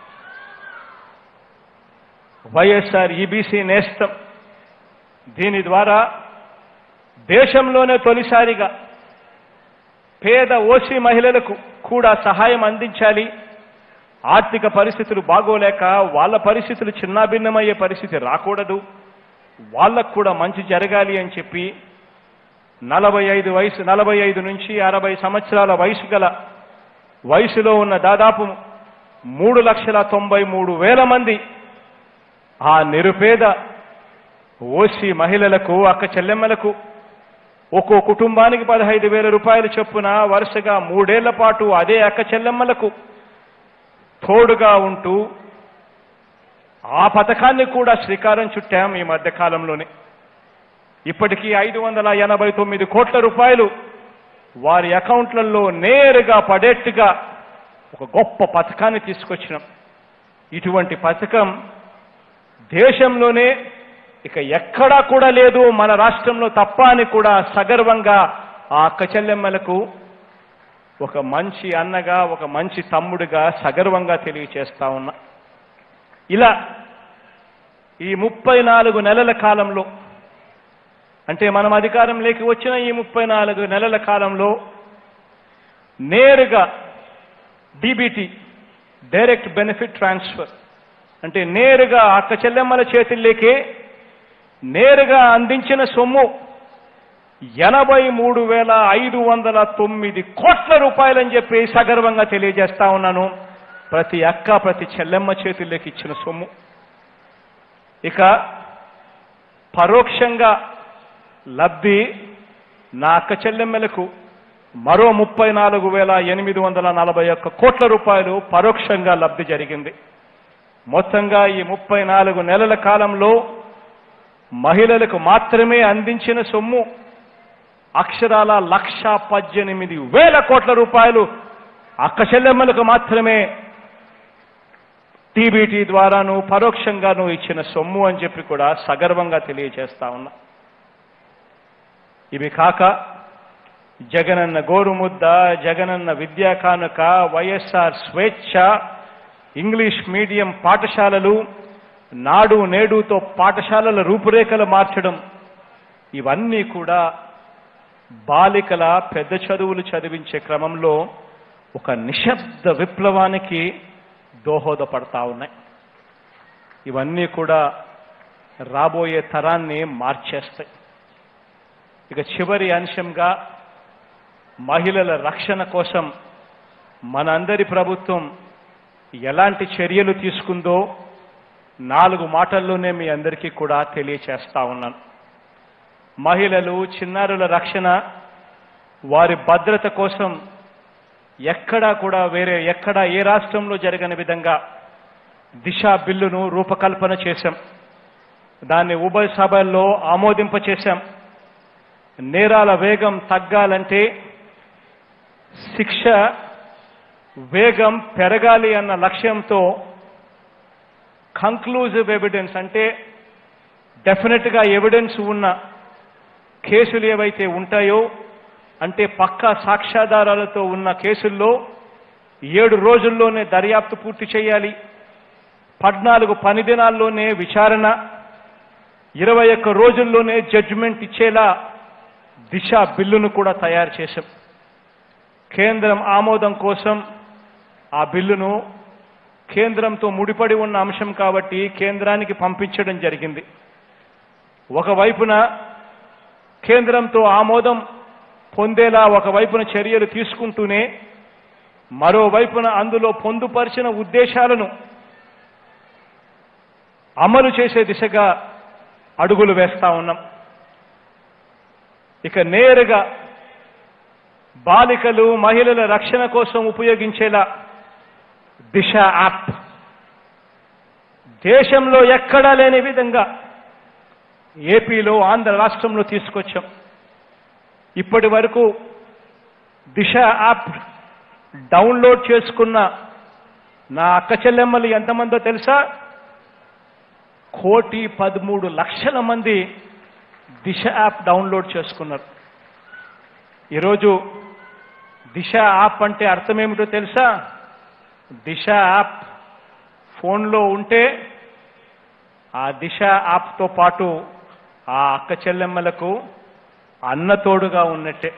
వైఎస్ఆర్ ఈబీసీ నేస్తం దీని ద్వారా దేశంలోనే తొలిసారిగా పేద ఓసీ మహిళలకు కూడా సహాయం అందించాలి. ఆర్థిక పరిస్థితులు బాగోలేక వాళ్ళ పరిస్థితులు చిన్నాభిన్నమయ్యే పరిస్థితి రాకూడదు, వాళ్ళకు కూడా మంచి జరగాలి అని చెప్పి నలభై ఐదు వయసు నలభై ఐదు నుంచి అరవై సంవత్సరాల వయసు గల వయసులో ఉన్న దాదాపు మూడు లక్షల తొంభై మూడు వేల మంది ఆ నిరుపేద ఓసీ మహిళలకు అక్క చెల్లెమ్మలకు ఒక్కో కుటుంబానికి పదహైదు వేల రూపాయలు చొప్పున వరుసగా మూడేళ్ల పాటు అదే అక్క చెల్లెమ్మలకు తోడుగా ఉంటూ ఆ పథకాన్ని కూడా శ్రీకారం చుట్టాం ఈ మధ్య కాలంలోనే. ఇప్పటికీ ఐదు వందల ఎనభై తొమ్మిది కోట్ల రూపాయలు వారి అకౌంట్లలో నేరుగా పడేట్టుగా ఒక గొప్ప పథకాన్ని తీసుకొచ్చినాం. ఇటువంటి పథకం దేశంలోనే ఇక ఎక్కడా కూడా లేదు, మన రాష్ట్రంలో తప్ప అని కూడా సగర్వంగా ఆ అక్క చెల్లెమ్మలకు ఒక మంచి అన్నగా, ఒక మంచి తమ్ముడిగా సగర్వంగా తెలియచేస్తా ఉన్నా. ఇలా ఈ ముప్పై నాలుగు నెలల కాలంలో అంటే మనం అధికారంలోకి వచ్చిన ఈ ముప్పై నాలుగు నెలల కాలంలో నేరుగా డీబీటీ డైరెక్ట్ బెనిఫిట్ ట్రాన్స్ఫర్ అంటే నేరుగా అక్క చెల్లెమ్మల చేతుల్లోకే నేరుగా అందించిన సొమ్ము ఎనభై మూడు వేల ఐదు వందల తొమ్మిది కోట్ల రూపాయలని చెప్పి సగర్వంగా తెలియజేస్తా ఉన్నాను. ప్రతి అక్క ప్రతి చెల్లెమ్మ చేతుల్లోకి ఇచ్చిన సొమ్ము. ఇక పరోక్షంగా లబ్ధి నా అక్క చెల్లెమ్మలకు మరో ముప్పై నాలుగు వేల ఎనిమిది వందల నలభై ఒక్క కోట్ల రూపాయలు పరోక్షంగా లబ్ధి జరిగింది. మొత్తంగా ఈ ముప్పై నాలుగు నెలల కాలంలో మహిళలకు మాత్రమే అందించిన సొమ్ము అక్షరాల లక్ష పద్దెనిమిది వేల కోట్ల రూపాయలు అక్క చెల్లెమ్మలకు మాత్రమే టీబీటీ ద్వారాను పరోక్షంగాను ఇచ్చిన సొమ్ము అని చెప్పి కూడా సగర్వంగా తెలియజేస్తా ఉన్నా. ఇవి కాక జగనన్న గోరుముద్ద, జగనన్న విద్యా కానుక, వైఎస్ఆర్ స్వేచ్ఛ, ఇంగ్లీష్ మీడియం పాఠశాలలు, నాడు నేడుతో పాఠశాలల రూపురేఖలు మార్చడం, ఇవన్నీ కూడా బాలికల పెద్ద చదువులు చదివించే క్రమంలో ఒక నిశ్శబ్ద విప్లవానికి దోహదపడతా ఉన్నాయి. ఇవన్నీ కూడా రాబోయే తరాన్ని మార్చేస్తాయి. ఇక చివరి అంశంగా మహిళల రక్షణ కోసం మనందరి ప్రభుత్వం ఎలాంటి చర్యలు తీసుకుందో నాలుగు మాటల్లోనే మీ అందరికీ కూడా తెలియచేస్తా ఉన్నాను. మహిళలు, చిన్నారుల రక్షణ, వారి భద్రత కోసం ఎక్కడా కూడా వేరే ఎక్కడా ఏ రాష్ట్రంలో జరగని విధంగా దిశ బిల్లును రూపకల్పన చేశాం. దాన్ని ఉభయ సభల్లో ఆమోదింపచేశాం. నేరాల వేగం తగ్గాలంటే శిక్ష వేగం పెరగాలి అన్న లక్ష్యంతో కంక్లూజివ్ ఎవిడెన్స్ అంటే డెఫినెట్గా ఎవిడెన్స్ ఉన్న కేసులు ఏవైతే ఉంటాయో, అంటే పక్కా సాక్ష్యాధారాలతో ఉన్న కేసుల్లో ఏడు రోజుల్లోనే దర్యాప్తు పూర్తి చేయాలి, పద్నాలుగు పని దినాల్లోనే విచారణ, ఇరవై ఒక్క రోజుల్లోనే జడ్జిమెంట్ ఇచ్చేలా దిశ బిల్లును కూడా తయారు చేశాం. కేంద్రం ఆమోదం కోసం ఆ బిల్లును, కేంద్రంతో ముడిపడి ఉన్న అంశం కాబట్టి కేంద్రానికి పంపించడం జరిగింది. ఒకవైపున కేంద్రంతో ఆమోదం పొందేలా ఒకవైపున చర్యలు తీసుకుంటూనే మరోవైపున అందులో పొందుపరిచిన ఉద్దేశాలను అమలు చేసే దిశగా అడుగులు వేస్తా ఉన్నాం. ఇక నేరుగా బాలికలు, మహిళల రక్షణ కోసం ఉపయోగించేలా దిశ యాప్ దేశంలో ఎక్కడా లేని విధంగా ఏపీలో, ఆంధ్ర రాష్ట్రంలో తీసుకొచ్చాం. ఇప్పటి వరకు దిశ యాప్ డౌన్లోడ్ చేసుకున్న నా అక్క చెల్లెమ్మలు ఎంతమందో తెలుసా? కోటి పదమూడు లక్షల మంది దిశ యాప్ డౌన్లోడ్ చేసుకున్నారు. ఈరోజు దిశ యాప్ అంటే అర్థం ఏమిటో తెలుసా? దిశ యాప్ ఫోన్లో ఉంటే ఆ దిశ యాప్తో పాటు ఆ అక్క చెల్లెమ్మలకు అన్నతోడుగా ఉన్నట్టే.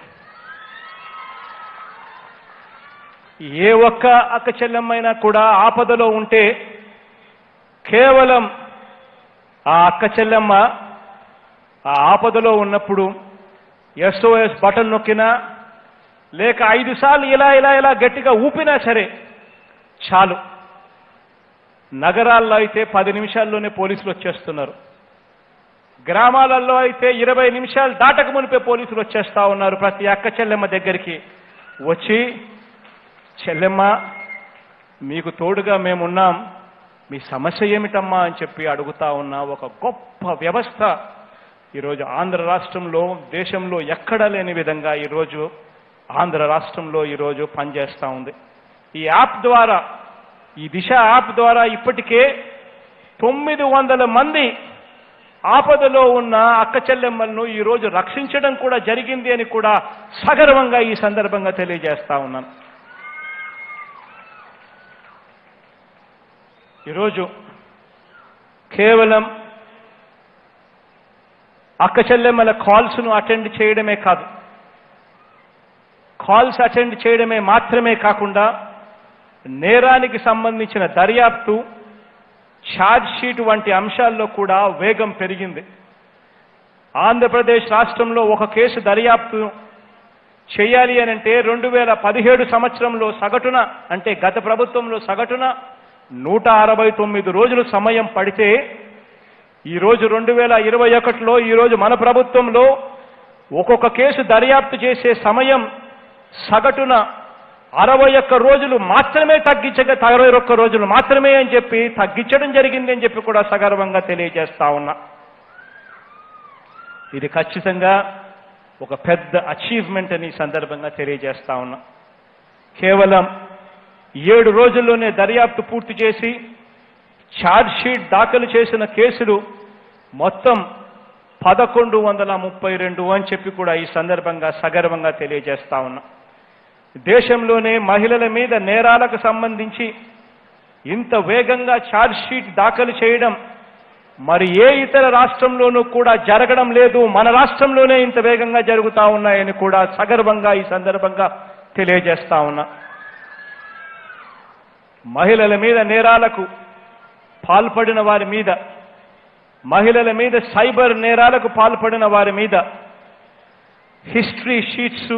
ఏ ఒక్క అక్క చెల్లెమ్మైనా కూడా ఆపదలో ఉంటే కేవలం ఆ అక్క చెల్లెమ్మ ఆ ఆపదలో ఉన్నప్పుడు ఎస్ఓఎస్ బటన్ నొక్కినా లేక ఐదు సార్లు ఇలా ఇలా ఇలా గట్టిగా ఊపినా సరే చాలు. నగరాల్లో అయితే పది నిమిషాల్లోనే పోలీసులు వచ్చేస్తున్నారు. గ్రామాలలో అయితే ఇరవై నిమిషాలు దాటక మునిపే పోలీసులు వచ్చేస్తా ఉన్నారు. ప్రతి అక్క చెల్లెమ్మ దగ్గరికి వచ్చి, చెల్లెమ్మ మీకు తోడుగా మేమున్నాం, మీ సమస్య ఏమిటమ్మా అని చెప్పి అడుగుతా ఉన్న ఒక గొప్ప వ్యవస్థ ఈరోజు ఆంధ్ర రాష్ట్రంలో, దేశంలో ఎక్కడా లేని విధంగా ఈరోజు ఆంధ్ర రాష్ట్రంలో ఈరోజు పనిచేస్తూ ఉంది. ఈ యాప్ ద్వారా, ఈ దిశ యాప్ ద్వారా ఇప్పటికే తొమ్మిది వందల మంది ఆపదలో ఉన్న అక్క చెల్లెమ్మలను ఈరోజు రక్షించడం కూడా జరిగింది అని కూడా సగర్వంగా ఈ సందర్భంగా తెలియజేస్తా ఉన్నాను. ఈరోజు కేవలం అక్క చెల్లెమ్మల కాల్స్ను అటెండ్ చేయడమే కాదు, కాల్స్ అటెండ్ చేయడమే మాత్రమే కాకుండా నేరానికి సంబంధించిన దర్యాప్తు, ఛార్జ్ షీట్ వంటి అంశాల్లో కూడా వేగం పెరిగింది. ఆంధ్రప్రదేశ్ రాష్ట్రంలో ఒక కేసు దర్యాప్తు చేయాలి అని అంటే రెండు వేల పదిహేడు సంవత్సరంలో సగటున, అంటే గత ప్రభుత్వంలో సగటున నూట అరవై తొమ్మిది రోజులు సమయం పడితే ఈరోజు రెండు వేల ఇరవై ఒకటిలో ఈరోజు మన ప్రభుత్వంలో ఒక్కొక్క కేసు దర్యాప్తు చేసే సమయం సగటున అరవై ఒక్క రోజులు మాత్రమే తగ్గించగా అరవై ఒక్క రోజులు మాత్రమే అని చెప్పి తగ్గించడం జరిగింది అని చెప్పి కూడా సగర్వంగా తెలియజేస్తా ఉన్నా. ఇది ఖచ్చితంగా ఒక పెద్ద అచీవ్మెంట్ అని సందర్భంగా తెలియజేస్తా ఉన్నా. కేవలం ఏడు రోజుల్లోనే దర్యాప్తు పూర్తి చేసి ఛార్జ్ షీట్ దాఖలు చేసిన కేసులు మొత్తం పదకొండు వందల ముప్పై రెండు అని చెప్పి కూడా ఈ సందర్భంగా సగర్వంగా తెలియజేస్తా ఉన్నా. దేశంలోనే మహిళల మీద నేరాలకు సంబంధించి ఇంత వేగంగా ఛార్జ్ షీట్ దాఖలు చేయడం మరి ఏ ఇతర రాష్ట్రంలోనూ కూడా జరగడం లేదు. మన రాష్ట్రంలోనే ఇంత వేగంగా జరుగుతా ఉన్నాయని కూడా సగర్వంగా ఈ సందర్భంగా తెలియజేస్తా ఉన్నా. మహిళల మీద నేరాలకు పాల్పడిన వారి మీద, మహిళల మీద సైబర్ నేరాలకు పాల్పడిన వారి మీద history sheets,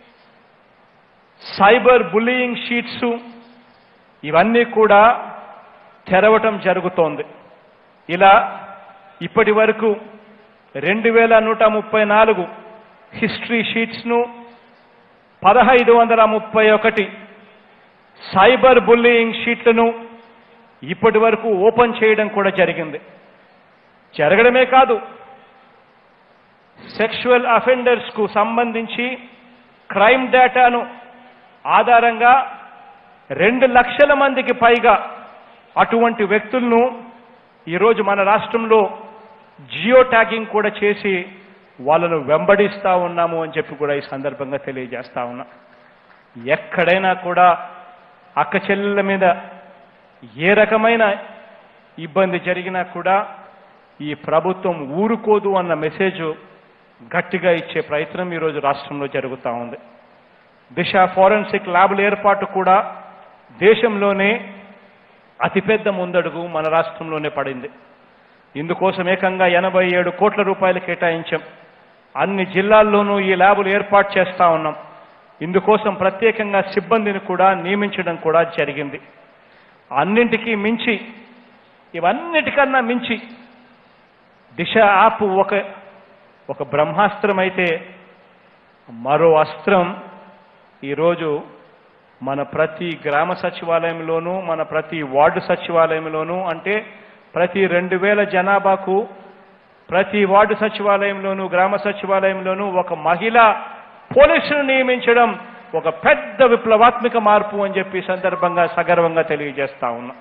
cyber bullying sheets ఇవన్నీ కూడా తెరవటం జరుగుతోంది. ఇలా ఇప్పటి వరకు రెండు వేల నూట ముప్పై నాలుగు హిస్టరీ షీట్స్ను, పదహైదు వందల ముప్పై ఒకటి సైబర్ బుల్లీయింగ్ షీట్లను ఇప్పటి వరకు ఓపెన్ చేయడం కూడా జరిగింది. జరగడమే కాదు, సెక్షువల్ అఫెండర్స్కు సంబంధించి క్రైమ్ డేటాను ఆధారంగా రెండు లక్షల మందికి పైగా అటువంటి వ్యక్తులను ఈరోజు మన రాష్ట్రంలో జియో ట్యాగింగ్ కూడా చేసి వాళ్ళను వెంబడిస్తా ఉన్నాము అని చెప్పి కూడా ఈ సందర్భంగా తెలియజేస్తా ఉన్నా. ఎక్కడైనా కూడా అక్క చెల్లెల మీద ఏ రకమైన ఇబ్బంది జరిగినా కూడా ఈ ప్రభుత్వం ఊరుకోదు అన్న మెసేజ్ గట్టిగా ఇచ్చే ప్రయత్నం ఈరోజు రాష్ట్రంలో జరుగుతూ ఉంది. దిశ ఫోరెన్సిక్ ల్యాబ్ల ఏర్పాటు కూడా దేశంలోనే అతిపెద్ద ముందడుగు మన రాష్ట్రంలోనే పడింది. ఇందుకోసం ఏకంగా ఎనభై ఏడు కోట్ల రూపాయలు కేటాయించాం. అన్ని జిల్లాల్లోనూ ఈ ల్యాబులు ఏర్పాటు చేస్తా ఉన్నాం. ఇందుకోసం ప్రత్యేకంగా సిబ్బందిని కూడా నియమించడం కూడా జరిగింది. అన్నింటికీ మించి, ఇవన్నిటికన్నా మించి దిశ యాప్ ఒక ఒక బ్రహ్మాస్త్రం అయితే మరో అస్త్రం ఈరోజు మన ప్రతి గ్రామ సచివాలయంలోనూ, మన ప్రతి వార్డు సచివాలయంలోనూ, అంటే ప్రతి రెండు వేల జనాభాకు ప్రతి వార్డు సచివాలయంలోనూ, గ్రామ సచివాలయంలోనూ ఒక మహిళా పోలీసును నియమించడం ఒక పెద్ద విప్లవాత్మక మార్పు అని చెప్పి సందర్భంగా సగర్వంగా తెలియజేస్తా ఉన్నా.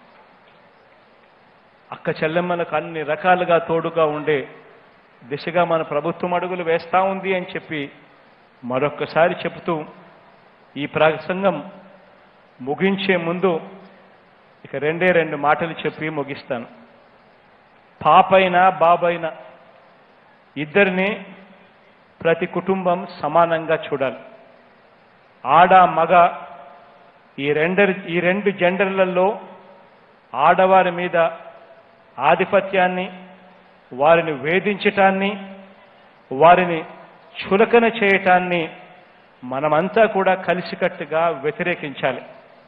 అక్క చెల్లెమ్మలకు అన్ని రకాలుగా తోడుగా ఉండే దిశగా మన ప్రభుత్వం అడుగులు వేస్తా ఉంది అని చెప్పి మరొక్కసారి చెబుతూ ఈ ప్రసంగం ముగించే ముందు ఇక రెండే రెండు మాటలు చెప్పి ముగిస్తాను. పాపైనా బాబైనా ఇద్దరిని ప్రతి కుటుంబం సమానంగా చూడాలి. ఆడ మగ ఈ రెండర్ ఈ రెండు జెండర్లలో ఆడవారి మీద ఆధిపత్యాన్ని, వారిని వేధించటాన్ని, వారిని చులకన చేయటాన్ని మనమంతా కూడా కలిసికట్టుగా వ్యతిరేకించాలి.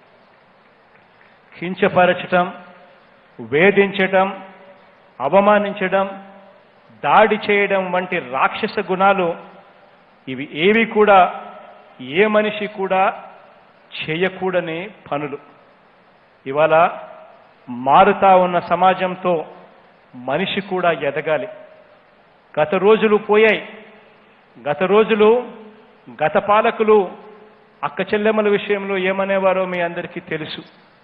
కించపరచటం, వేధించటం, అవమానించడం, దాడి చేయడం వంటి రాక్షస గుణాలు ఇవి ఏవి కూడా ఏ మనిషి కూడా చేయకూడని పనులు. ఇవాళ మారుతా ఉన్న సమాజంతో మనిషి కూడా ఎదగాలి. గత రోజులు పోయాయి. గత రోజులు గత పాలకులు అక్క చెల్లెమ్మల విషయంలో ఏమనేవారో మీ అందరికీ తెలుసు.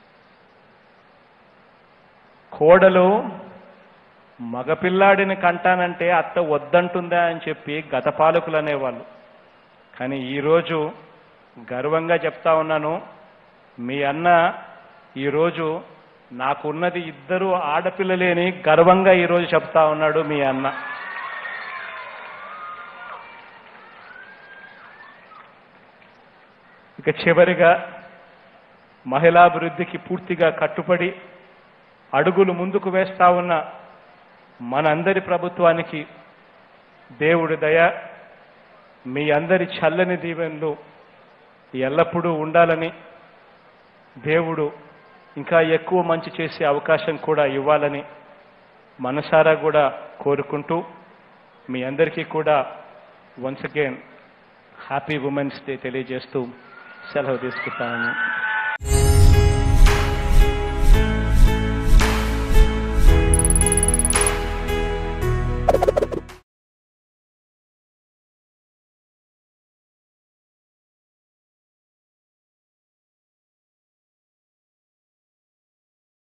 కోడలు మగపిల్లాడిని కంటానంటే అత్త వద్దంటుందా అని చెప్పి గత పాలకులు అనేవాళ్ళు. కానీ ఈరోజు గర్వంగా చెప్తా ఉన్నాను, మీ అన్న ఈరోజు నాకున్నది ఇద్దరు ఆడపిల్లలేని గర్వంగా ఈరోజు చెప్తా ఉన్నాడు మీ అన్న. ఇక చివరిగా మహిళాభివృద్ధికి పూర్తిగా కట్టుబడి అడుగులు ముందుకు వేస్తా ఉన్న మనందరి ప్రభుత్వానికి దేవుడి దయ, మీ అందరి చల్లని దీవెనలు ఎల్లప్పుడూ ఉండాలని, దేవుడు ఇంకా ఎక్కువ మంచి చేసే అవకాశం కూడా ఇవ్వాలని మనసారా కూడా కోరుకుంటూ మీ అందరికీ కూడా once again happy women's day తెలియజేస్తూ సెలవు తీసుకుంటాను.